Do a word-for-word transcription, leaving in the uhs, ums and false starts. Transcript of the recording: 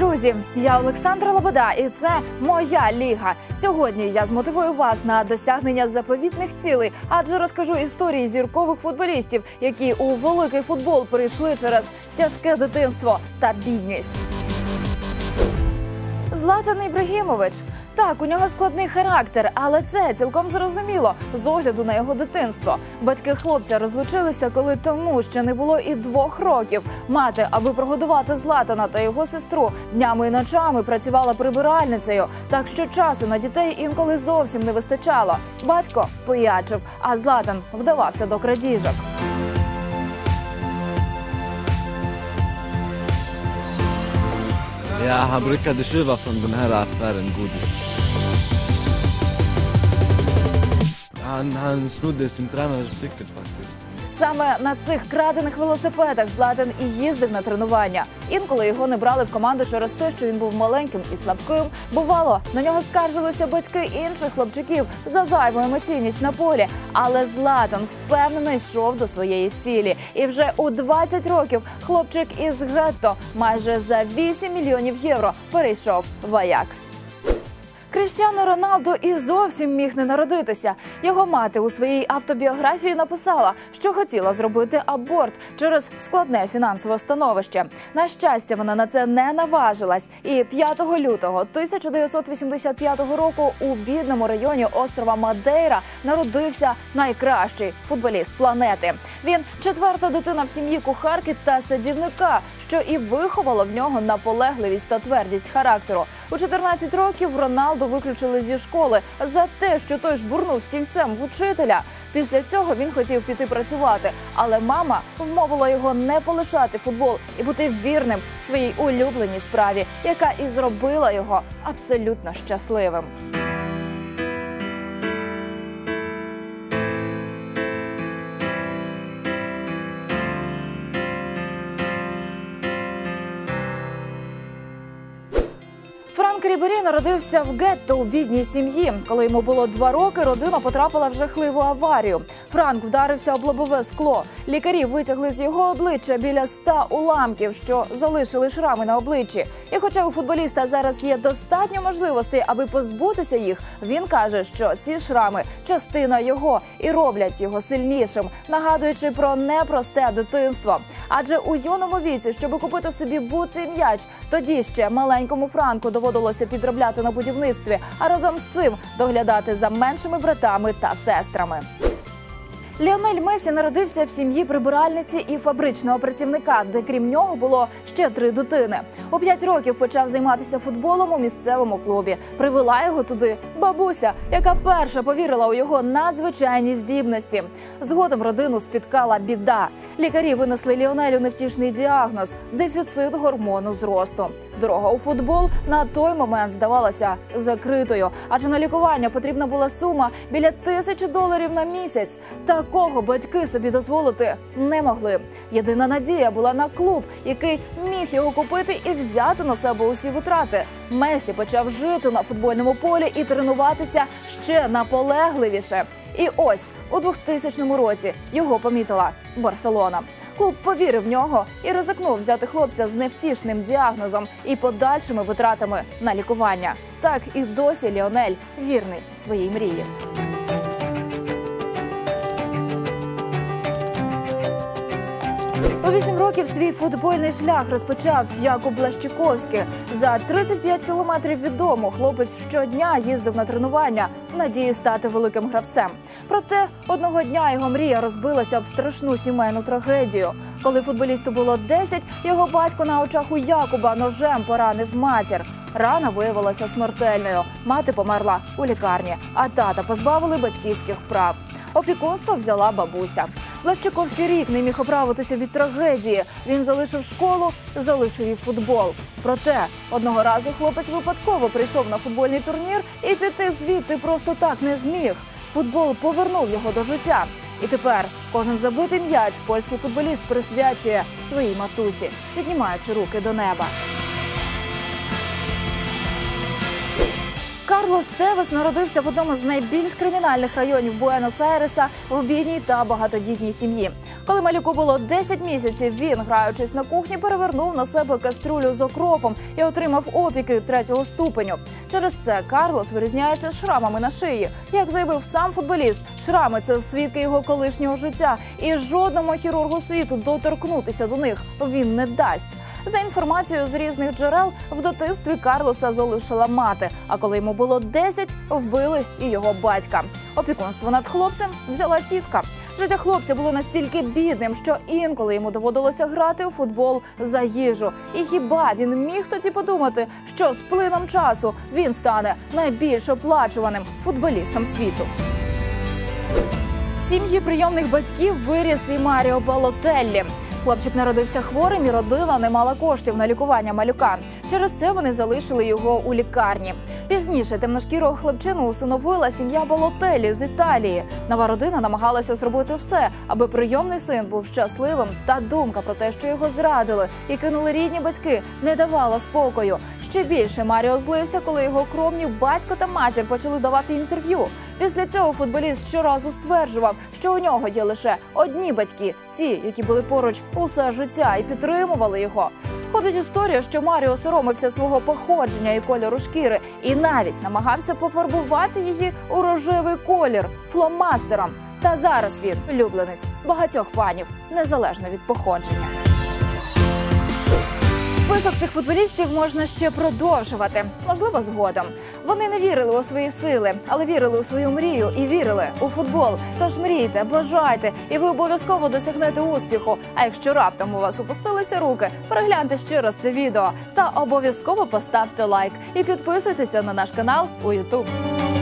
Друзі, я Олександра Лобода і це «Моя ліга». Сьогодні я змотивую вас на досягнення заповітних цілей, адже розкажу історії зіркових футболістів, які у великий футбол прийшли через тяжке дитинство та бідність. Златан Ібрагімович. Так, у нього складний характер, але це цілком зрозуміло з огляду на його дитинство. Батьки хлопця розлучилися, коли тому ще не було і двох років. Мати, аби прогодувати Златана та його сестру, днями і ночами працювала прибиральницею, так що часу на дітей інколи зовсім не вистачало. Батько пиячив, а Златан вдавався до крадіжок. Jag brukade tjuva från den här affären godis. Han, han snodde sin tränarens cykel faktiskt. Саме на цих крадених велосипедах Златан і їздив на тренування. Інколи його не брали в команду через те, що він був маленьким і слабким. Бувало, на нього скаржилися батьки інших хлопчиків за зайву емоційність на полі. Але Златан впевнено йшов до своєї цілі. І вже у двадцять років хлопчик із гетто майже за вісім мільйонів євро перейшов в Аякс. Кріштіану Роналдо і зовсім міг не народитися. Його мати у своїй автобіографії написала, що хотіла зробити аборт через складне фінансове становище. На щастя, вона на це не наважилась. І п'ятого лютого тисяча дев'ятсот вісімдесят п'ятого року у бідному районі острова Мадейра народився найкращий футболіст планети. Він четверта дитина в сім'ї кухарки та садівника, що і виховало в нього наполегливість та твердість характеру. У чотирнадцять років Роналдо виключили зі школи за те, що той жбурнув стільцем в учителя. Після цього він хотів піти працювати, але мама вмовила його не полишати футбол і бути вірним своїй улюбленій справі, яка і зробила його абсолютно щасливим. Франк Рібері народився в гетто у бідній сім'ї. Коли йому було два роки, родина потрапила в жахливу аварію. Франк вдарився об лобове скло. Лікарі витягли з його обличчя біля ста уламків, що залишили шрами на обличчі. І хоча у футболіста зараз є достатньо можливостей, аби позбутися їх, він каже, що ці шрами – частина його і роблять його сильнішим, нагадуючи про непросте дитинство. Адже у юному віці, щоб купити собі буций м'яч, тоді ще маленькому Франку доводилося підробляти на будівництві, а разом з цим доглядати за меншими братами та сестрами. Ліонель Месі народився в сім'ї прибиральниці і фабричного працівника, де крім нього було ще три дитини. У п'ять років почав займатися футболом у місцевому клубі. Привела його туди бабуся, яка перша повірила у його надзвичайні здібності. Згодом родину спіткала біда. Лікарі винесли Ліонелю невтішний діагноз – дефіцит гормону зросту. Дорога у футбол на той момент здавалася закритою, адже на лікування потрібна була сума біля тисячі доларів на місяць. Такого батьки собі дозволити не могли. Єдина надія була на клуб, який міг його купити і взяти на себе усі витрати. Месі почав жити на футбольному полі і тренуватися ще наполегливіше. І ось у двохтисячному році його помітила Барселона. Клуб повірив в нього і ризикнув взяти хлопця з невтішним діагнозом і подальшими витратами на лікування. Так і досі Ліонель вірний своїй мрії. У вісім років свій футбольний шлях розпочав Якуб Блащиковський. За тридцять п'ять кілометрів від дому хлопець щодня їздив на тренування в надії стати великим гравцем. Проте одного дня його мрія розбилася об страшну сімейну трагедію. Коли футболісту було десять, його батько на очах у Якуба ножем поранив матір. Рана виявилася смертельною. Мати померла у лікарні, а тата позбавили батьківських прав. Опікунство взяла бабуся. Блащиковський рік не міг оправитися від трагедії. Він залишив школу, залишив і футбол. Проте одного разу хлопець випадково прийшов на футбольний турнір і піти звідти просто так не зміг. Футбол повернув його до життя. І тепер кожен забитий м'яч польський футболіст присвячує своїй матусі, піднімаючи руки до неба. Карлос Тевес народився в одному з найбільш кримінальних районів Буенос-Айреса в бідній та багатодітній сім'ї. Коли малюку було десять місяців, він, граючись на кухні, перевернув на себе кастрюлю з окропом і отримав опіки третього ступеню. Через це Карлос вирізняється шрамами на шиї. Як заявив сам футболіст, шрами – це свідки його колишнього життя, і жодному хірургу світу доторкнутися до них він не дасть. За інформацією з різних джерел, в дитинстві Карлоса залишила мати, а коли йому було десять, вбили і його батька. Опікунство над хлопцем взяла тітка. Життя хлопця було настільки бідним, що інколи йому доводилося грати у футбол за їжу. І хіба він міг тоді подумати, що з плином часу він стане найбільш оплачуваним футболістом світу? В сім'ї прийомних батьків виріс і Маріо Балотеллі. Хлопчик народився хворим, і родина не мала коштів на лікування малюка. Через це вони залишили його у лікарні. Пізніше темношкірого хлопчину усиновила сім'я Балотеллі з Італії. Нова родина намагалася зробити все, аби прийомний син був щасливим, та думка про те, що його зрадили і кинули рідні батьки, не давала спокою. Ще більше Маріо злився, коли його кровні батько та матір почали давати інтерв'ю. Після цього футболіст щоразу стверджував, що у нього є лише одні батьки – ті, які були поруч усе життя і підтримували його. Ходить історія, що Маріо соромився свого походження і кольору шкіри, і навіть намагався пофарбувати її у рожевий колір фломастером. Та зараз він улюбленець багатьох фанів, незалежно від походження. Список цих футболістів можна ще продовжувати. Можливо, згодом. Вони не вірили у свої сили, але вірили у свою мрію і вірили у футбол. Тож мрійте, бажайте, і ви обов'язково досягнете успіху. А якщо раптом у вас опустилися руки, перегляньте ще раз це відео та обов'язково поставте лайк. І підписуйтеся на наш канал у ютуб.